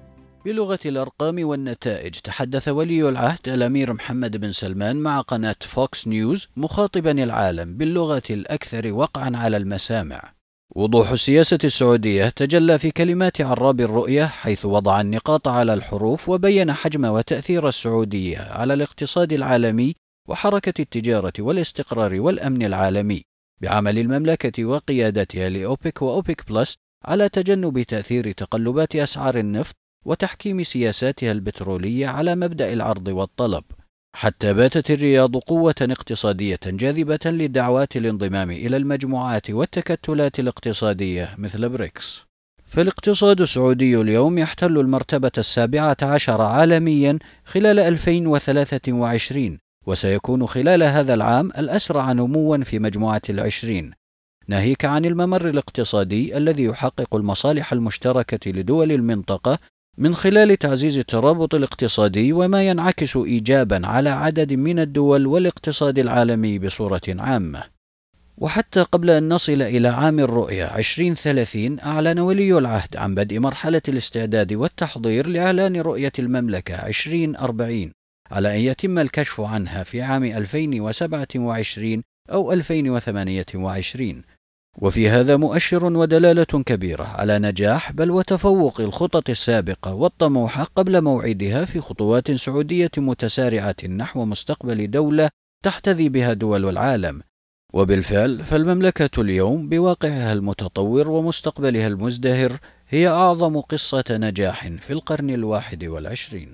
بلغة الأرقام والنتائج، تحدث ولي العهد الأمير محمد بن سلمان مع قناة فوكس نيوز مخاطبا العالم باللغة الأكثر وقعا على المسامع. وضوح السياسة السعودية تجلى في كلمات عراب الرؤية، حيث وضع النقاط على الحروف وبين حجم وتأثير السعودية على الاقتصاد العالمي وحركة التجارة والاستقرار والأمن العالمي، بعمل المملكة وقيادتها لأوبك وأوبك بلس على تجنب تأثير تقلبات أسعار النفط وتحكيم سياساتها البترولية على مبدأ العرض والطلب، حتى باتت الرياض قوة اقتصادية جاذبة للدعوات الانضمام إلى المجموعات والتكتلات الاقتصادية مثل بريكس. فالاقتصاد السعودي اليوم يحتل المرتبة السابعة عشر عالميا خلال ألفين وثلاثة وعشرين، وسيكون خلال هذا العام الأسرع نموا في مجموعة العشرين، ناهيك عن الممر الاقتصادي الذي يحقق المصالح المشتركة لدول المنطقة من خلال تعزيز الترابط الاقتصادي، وما ينعكس إيجابا على عدد من الدول والاقتصاد العالمي بصورة عامة. وحتى قبل أن نصل إلى عام الرؤية عشرين ثلاثين، أعلن ولي العهد عن بدء مرحلة الاستعداد والتحضير لإعلان رؤية المملكة عشرين أربعين، على أن يتم الكشف عنها في عام ألفين وسبعة وعشرين أو ألفين وثمانية وعشرين. وفي هذا مؤشر ودلالة كبيرة على نجاح بل وتفوق الخطط السابقة والطموحة قبل موعدها في خطوات سعودية متسارعة نحو مستقبل دولة تحتذي بها دول العالم. وبالفعل فالمملكة اليوم بواقعها المتطور ومستقبلها المزدهر هي أعظم قصة نجاح في القرن الواحد والعشرين.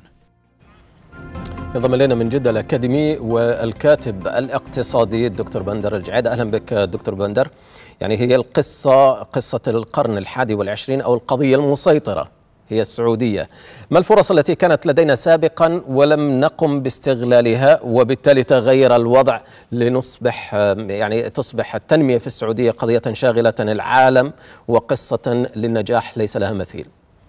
انضم الينا من جدة الأكاديمي والكاتب الاقتصادي الدكتور بندر الجعيد. أهلا بك دكتور بندر. يعني هي القصة قصة القرن الحادي والعشرين أو القضية المسيطرة هي السعودية. ما الفرص التي كانت لدينا سابقا ولم نقم باستغلالها وبالتالي تغير الوضع لنصبح يعني تصبح التنمية في السعودية قضية شاغلة العالم وقصة للنجاح ليس لها مثيل؟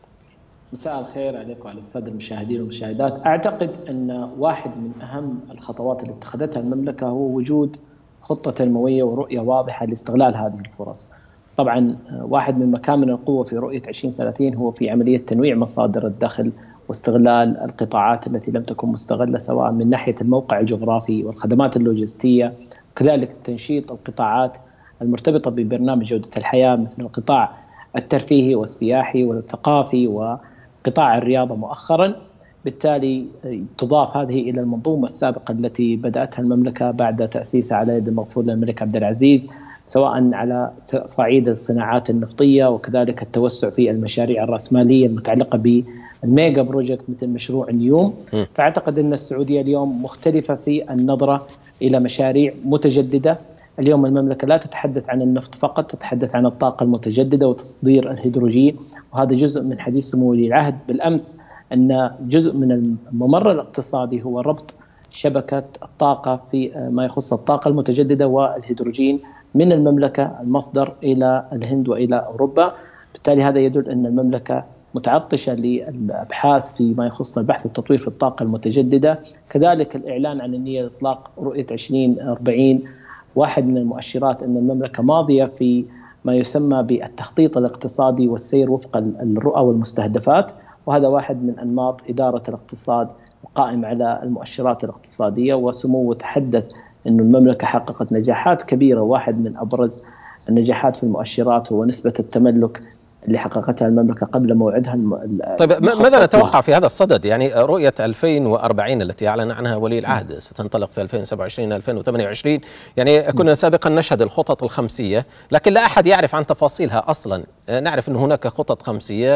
مساء الخير عليكم وعلى السادة المشاهدين والمشاهدات. أعتقد أن واحد من أهم الخطوات اللي اتخذتها المملكة هو وجود خطة تنموية ورؤية واضحة لاستغلال هذه الفرص. طبعا واحد من مكامن القوة في رؤية عشرين ثلاثين هو في عملية تنويع مصادر الدخل واستغلال القطاعات التي لم تكن مستغلة، سواء من ناحية الموقع الجغرافي والخدمات اللوجستية، وكذلك تنشيط القطاعات المرتبطة ببرنامج جودة الحياة مثل القطاع الترفيهي والسياحي والثقافي وقطاع الرياضة مؤخرا. بالتالي تضاف هذه إلى المنظومة السابقة التي بدأتها المملكة بعد تأسيسها على يد المغفور للملك عبد العزيز، سواء على صعيد الصناعات النفطية وكذلك التوسع في المشاريع الرأسمالية المتعلقة بالميجا بروجكت مثل مشروع نيوم. فأعتقد أن السعودية اليوم مختلفة في النظرة إلى مشاريع متجددة. اليوم المملكة لا تتحدث عن النفط فقط، تتحدث عن الطاقة المتجددة وتصدير الهيدروجين، وهذا جزء من حديث سمو ولي العهد بالأمس أن جزء من الممر الاقتصادي هو ربط شبكة الطاقة في ما يخص الطاقة المتجددة والهيدروجين من المملكة المصدر إلى الهند وإلى أوروبا. بالتالي هذا يدل أن المملكة متعطشة للأبحاث فيما يخص البحث والتطوير في الطاقة المتجددة. كذلك الإعلان عن النية لإطلاق رؤية عشرين أربعين واحد من المؤشرات أن المملكة ماضية في ما يسمى بالتخطيط الاقتصادي والسير وفق الرؤى والمستهدفات، وهذا واحد من أنماط إدارة الاقتصاد القائم على المؤشرات الاقتصادية. وسموه تحدث أن المملكة حققت نجاحات كبيرة، واحد من أبرز النجاحات في المؤشرات هو نسبة التملك اللي حققتها المملكة قبل موعدها. طيب ماذا نتوقع في هذا الصدد؟ يعني رؤية ألفين وأربعين التي أعلن عنها ولي العهد ستنطلق في ألفين وسبعة وعشرين ألفين وثمانية وعشرين، يعني كنا سابقا نشهد الخطط الخمسية لكن لا أحد يعرف عن تفاصيلها أصلا. نعرف أن هناك خطط خمسية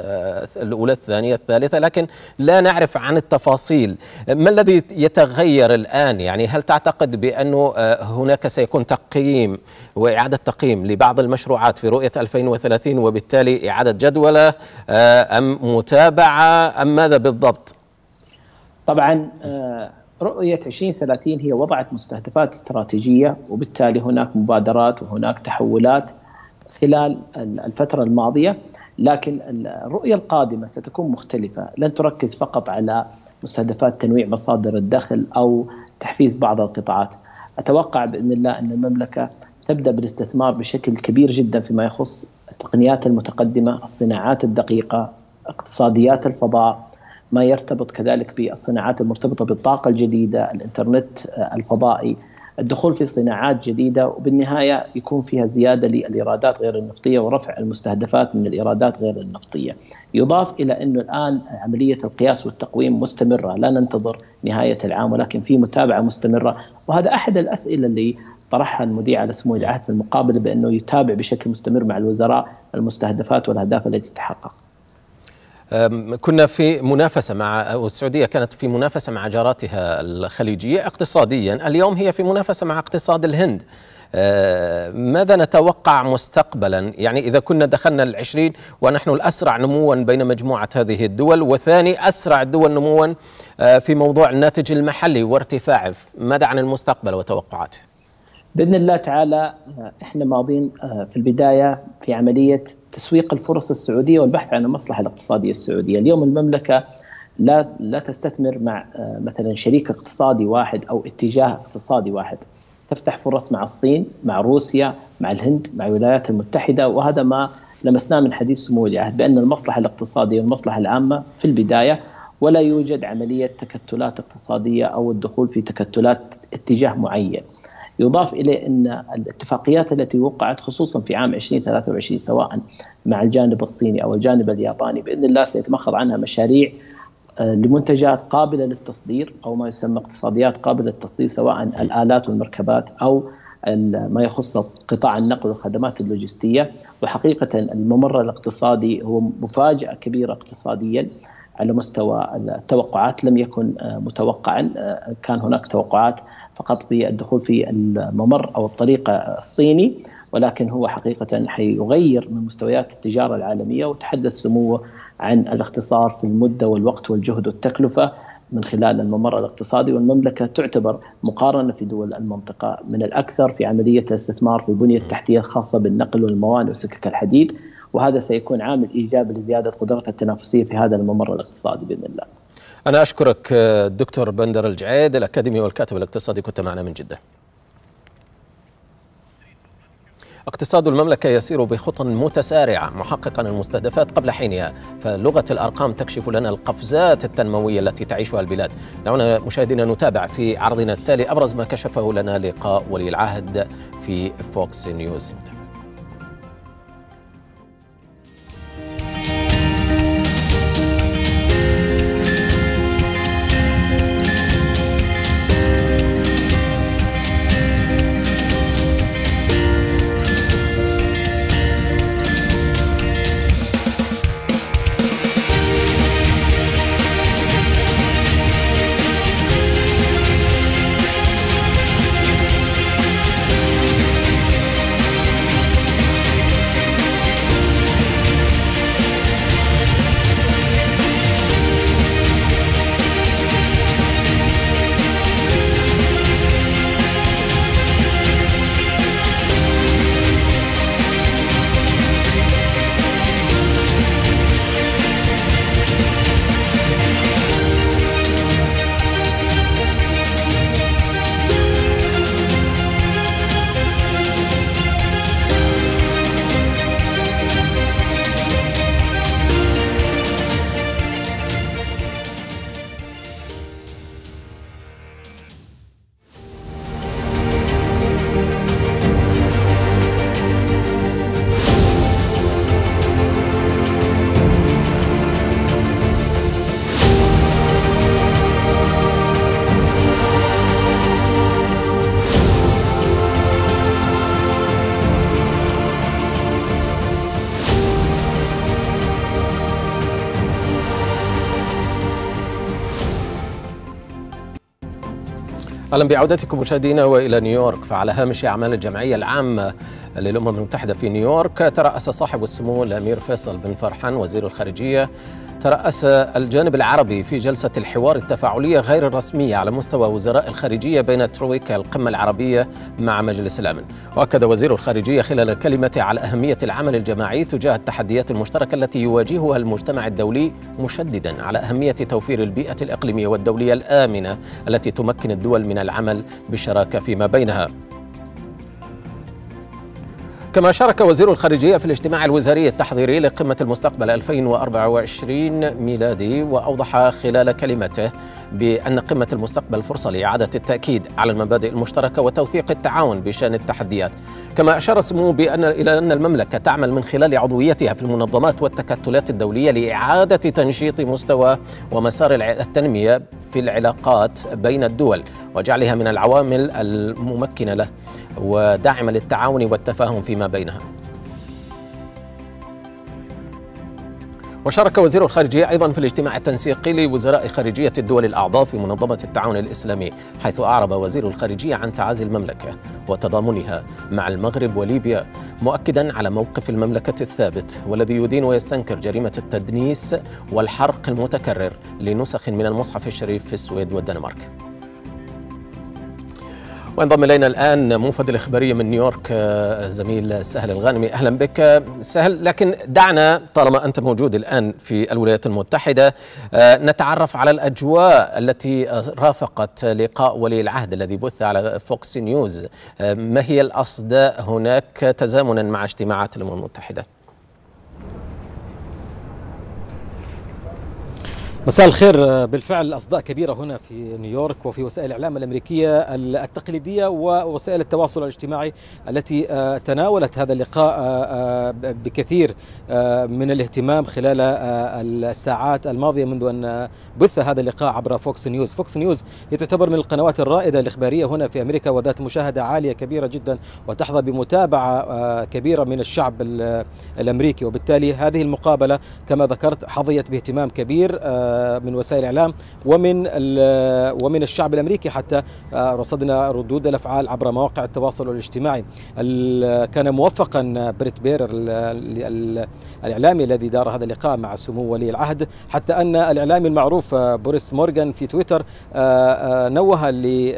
الأولى الثانية الثالثة لكن لا نعرف عن التفاصيل. ما الذي يتغير الآن؟ يعني هل تعتقد بأنه هناك سيكون تقييم وإعادة تقييم لبعض المشروعات في رؤية ألفين وثلاثين وبالتالي إعادة جدولة أم متابعة أم ماذا بالضبط؟ طبعا رؤية عشرين ثلاثين هي وضعت مستهدفات استراتيجية، وبالتالي هناك مبادرات وهناك تحولات خلال الفترة الماضية، لكن الرؤية القادمة ستكون مختلفة. لن تركز فقط على مستهدفات تنويع مصادر الدخل أو تحفيز بعض القطاعات. أتوقع بإذن الله أن المملكة تبدأ بالاستثمار بشكل كبير جدا فيما يخص التقنيات المتقدمة، الصناعات الدقيقة، اقتصاديات الفضاء، ما يرتبط كذلك بالصناعات المرتبطة بالطاقة الجديدة، الإنترنت الفضائي، الدخول في صناعات جديدة، وبالنهاية يكون فيها زيادة للإيرادات غير النفطية ورفع المستهدفات من الإيرادات غير النفطية. يضاف إلى أنه الآن عملية القياس والتقويم مستمرة، لا ننتظر نهاية العام ولكن في متابعة مستمرة، وهذا أحد الأسئلة اللي طرحها المذيع على سمو العهد في المقابلة، بأنه يتابع بشكل مستمر مع الوزراء المستهدفات والأهداف التي تتحقق. كنا في منافسة مع السعودية، كانت في منافسة مع جاراتها الخليجية اقتصاديا، اليوم هي في منافسة مع اقتصاد الهند. ماذا نتوقع مستقبلا؟ يعني إذا كنا دخلنا العشرين ونحن الأسرع نموا بين مجموعة هذه الدول، وثاني أسرع الدول نموا في موضوع الناتج المحلي وارتفاعه، ماذا عن المستقبل وتوقعاته؟ بإذن الله تعالى إحنا ماضين في البداية في عملية تسويق الفرص السعودية والبحث عن المصلحة الاقتصادية السعودية. اليوم المملكة لا لا تستثمر مع مثلا شريك اقتصادي واحد أو اتجاه اقتصادي واحد، تفتح فرص مع الصين، مع روسيا، مع الهند، مع الولايات المتحدة، وهذا ما لمسناه من حديث سمو العهد بأن المصلحة الاقتصادية والمصلحة العامة في البداية، ولا يوجد عملية تكتلات اقتصادية أو الدخول في تكتلات اتجاه معين. يضاف إليه أن الاتفاقيات التي وقعت خصوصا في عام ألفين وثلاثة وعشرين سواء مع الجانب الصيني أو الجانب الياباني بإذن الله سيتمخض عنها مشاريع لمنتجات قابلة للتصدير أو ما يسمى اقتصاديات قابلة للتصدير، سواء الآلات والمركبات أو ما يخص قطاع النقل والخدمات اللوجستية. وحقيقة الممر الاقتصادي هو مفاجأة كبيرة اقتصاديا على مستوى التوقعات، لم يكن متوقعا، كان هناك توقعات فقط بالدخول في الممر أو الطريق الصيني، ولكن هو حقيقة حيغير من مستويات التجارة العالمية. وتحدث سموه عن الاختصار في المدة والوقت والجهد والتكلفة من خلال الممر الاقتصادي، والمملكة تعتبر مقارنة في دول المنطقة من الأكثر في عملية الاستثمار في البنية التحتية الخاصة بالنقل والموانئ وسكك الحديد، وهذا سيكون عامل إيجابي لزيادة قدرتها التنافسية في هذا الممر الاقتصادي بإذن الله. أنا أشكرك دكتور بندر الجعيد الأكاديمي والكاتب الاقتصادي، كنت معنا من جدة. اقتصاد المملكة يسير بخطى متسارعة محققا المستهدفات قبل حينها، فلغة الأرقام تكشف لنا القفزات التنموية التي تعيشها البلاد. دعونا مشاهدينا نتابع في عرضنا التالي أبرز ما كشفه لنا لقاء ولي العهد في فوكس نيوز. أهلا بعودتكم مشاهدينا وإلى نيويورك. فعلى هامش أعمال الجمعية العامة للأمم المتحدة في نيويورك، ترأس صاحب السمو الأمير فيصل بن فرحان وزير الخارجية ترأس الجانب العربي في جلسة الحوار التفاعلية غير الرسمية على مستوى وزراء الخارجية بين ترويكا القمة العربية مع مجلس الأمن. وأكد وزير الخارجية خلال كلمته على أهمية العمل الجماعي تجاه التحديات المشتركة التي يواجهها المجتمع الدولي، مشددا على أهمية توفير البيئة الإقليمية والدولية الآمنة التي تمكن الدول من العمل بالشراكة فيما بينها. كما شارك وزير الخارجية في الاجتماع الوزاري التحضيري لقمة المستقبل ألفين وأربعة وعشرين ميلادي، وأوضح خلال كلمته بأن قمة المستقبل فرصة لإعادة التأكيد على المبادئ المشتركة وتوثيق التعاون بشأن التحديات. كما أشار سموه بأن إلى أن المملكة تعمل من خلال عضويتها في المنظمات والتكتلات الدولية لإعادة تنشيط مستوى ومسار التنمية في العلاقات بين الدول وجعلها من العوامل الممكنة له وداعمة للتعاون والتفاهم فيما بينها. وشارك وزير الخارجية أيضا في الاجتماع التنسيقي لوزراء خارجية الدول الأعضاء في منظمة التعاون الإسلامي، حيث أعرب وزير الخارجية عن تعازي المملكة وتضامنها مع المغرب وليبيا، مؤكدا على موقف المملكة الثابت والذي يدين ويستنكر جريمة التدنيس والحرق المتكرر لنسخ من المصحف الشريف في السويد والدنمارك. وانضم الينا الان منفذ الاخباريه من نيويورك زميل سهل الغانمي. اهلا بك سهل، لكن دعنا طالما انت موجود الان في الولايات المتحده نتعرف على الاجواء التي رافقت لقاء ولي العهد الذي بث على فوكس نيوز. ما هي الاصداء هناك تزامنا مع اجتماعات الامم المتحده؟ مساء الخير. بالفعل أصداء كبيرة هنا في نيويورك وفي وسائل الإعلام الأمريكية التقليدية ووسائل التواصل الاجتماعي التي تناولت هذا اللقاء بكثير من الاهتمام خلال الساعات الماضية منذ أن بث هذا اللقاء عبر فوكس نيوز. فوكس نيوز هي تعتبر من القنوات الرائدة الإخبارية هنا في أمريكا وذات مشاهدة عالية كبيرة جدا وتحظى بمتابعة كبيرة من الشعب الأمريكي، وبالتالي هذه المقابلة كما ذكرت حظيت باهتمام كبير من وسائل الإعلام ومن ومن الشعب الأمريكي، حتى رصدنا ردود الأفعال عبر مواقع التواصل الاجتماعي. كان موفقا بريت بير الإعلامي الذي دار هذا اللقاء مع سمو ولي العهد، حتى أن الإعلامي المعروف بوريس مورغان في تويتر نوه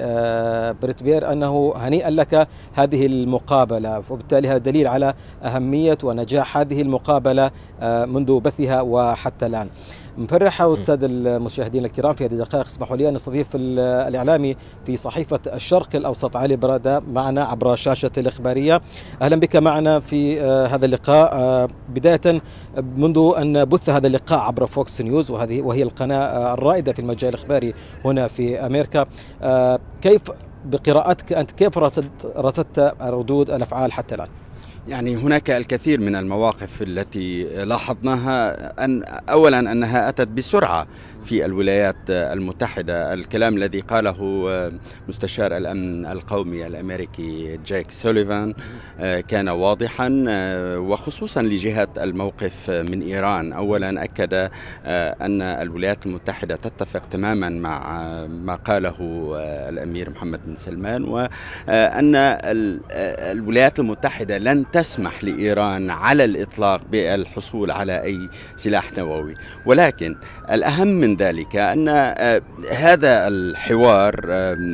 لبريت بير أنه هنيئا لك هذه المقابلة، وبالتالي هذا دليل على أهمية ونجاح هذه المقابلة منذ بثها وحتى الآن. مفرح والسادة المشاهدين الكرام، في هذه الدقائق اسمحوا لي أن نستضيف الإعلامي في صحيفة الشرق الأوسط علي برادة معنا عبر شاشة الإخبارية. أهلا بك معنا في هذا اللقاء. بداية منذ أن بث هذا اللقاء عبر فوكس نيوز وهذه وهي القناة الرائدة في المجال الإخباري هنا في أمريكا، كيف بقراءتك أنت كيف رصدت ردود الأفعال حتى الآن؟ يعني هناك الكثير من المواقف التي لاحظناها، أن أولا أنها أتت بسرعة في الولايات المتحدة. الكلام الذي قاله مستشار الأمن القومي الأمريكي جاك سوليفان كان واضحا، وخصوصا لجهة الموقف من إيران. أولا أكد أن الولايات المتحدة تتفق تماما مع ما قاله الأمير محمد بن سلمان، وأن الولايات المتحدة لن تسمح لإيران على الإطلاق بالحصول على أي سلاح نووي. ولكن الأهم من ذلك أن هذا الحوار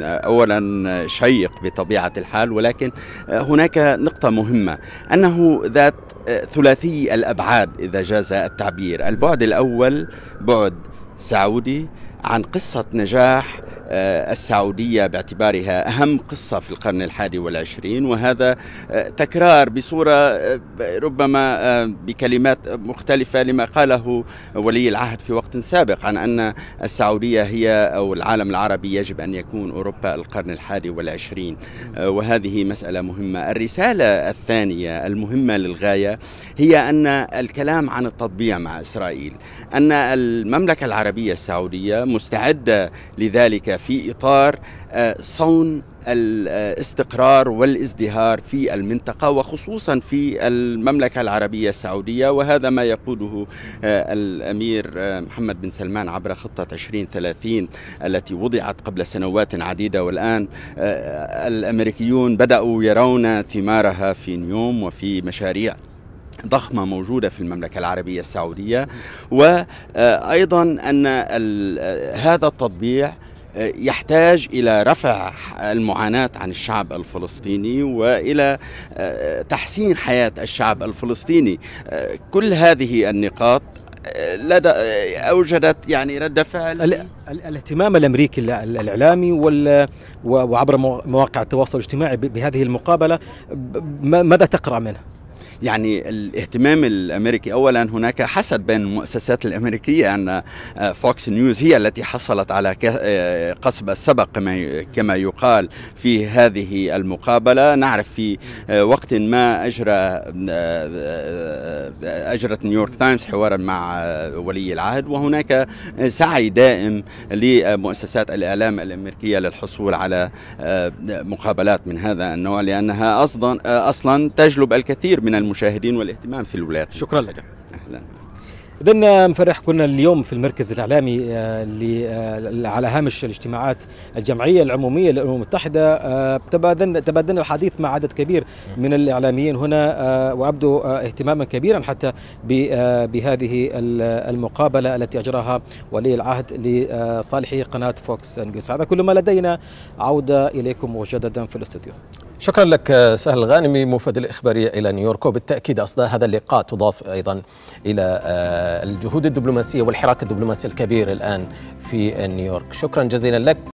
أولا شيق بطبيعة الحال، ولكن هناك نقطة مهمة أنه ذات ثلاثي الأبعاد إذا جاز التعبير. البعد الأول بعد سعودي عن قصة نجاح السعودية باعتبارها أهم قصة في القرن الحادي والعشرين، وهذا تكرار بصورة ربما بكلمات مختلفة لما قاله ولي العهد في وقت سابق عن أن السعودية هي أو العالم العربي يجب أن يكون أوروبا القرن الحادي والعشرين، وهذه مسألة مهمة. الرسالة الثانية المهمة للغاية هي أن الكلام عن التطبيع مع إسرائيل، أن المملكة العربية السعودية مستعدة لذلك في إطار صون الاستقرار والازدهار في المنطقة وخصوصا في المملكة العربية السعودية، وهذا ما يقوده الأمير محمد بن سلمان عبر خطة عشرين ثلاثين التي وضعت قبل سنوات عديدة، والآن الأمريكيون بدأوا يرون ثمارها في نيوم وفي مشاريع ضخمة موجودة في المملكة العربية السعودية. وأيضا أن هذا التطبيع يحتاج إلى رفع المعاناة عن الشعب الفلسطيني وإلى تحسين حياة الشعب الفلسطيني. كل هذه النقاط لدى أوجدت يعني رد فعل. ال... ال... الاهتمام الأمريكي الإعلامي وال... وعبر مواقع التواصل الاجتماعي بهذه المقابلة ماذا تقرأ منها؟ يعني الاهتمام الأمريكي أولا هناك حسد بين المؤسسات الأمريكية أن فوكس نيوز هي التي حصلت على قصب السبق كما يقال في هذه المقابلة. نعرف في وقت ما أجرى أجرت نيويورك تايمز حوارا مع ولي العهد، وهناك سعي دائم لمؤسسات الإعلام الأمريكية للحصول على مقابلات من هذا النوع، لأنها أصلا أصلا تجلب الكثير من المشاهدين والاهتمام في الولايات. شكرا لك. أهلا. إذن مفرح، كنا اليوم في المركز الإعلامي على هامش الاجتماعات الجمعية العمومية للأمم المتحدة. تبادلنا تبادلنا الحديث مع عدد كبير من الإعلاميين هنا، وأبدو اهتماما كبيرا حتى بهذه المقابلة التي أجراها ولي العهد لصالح قناة فوكس نيوز. هذا كل ما لدينا، عودة إليكم مجددا في الاستوديو. شكرا لك سهل الغانمي، موفد الإخبارية إلى نيويورك. وبالتأكيد أصداء هذا اللقاء تضاف أيضا إلى الجهود الدبلوماسية والحراك الدبلوماسي الكبير الآن في نيويورك. شكرا جزيلا لك.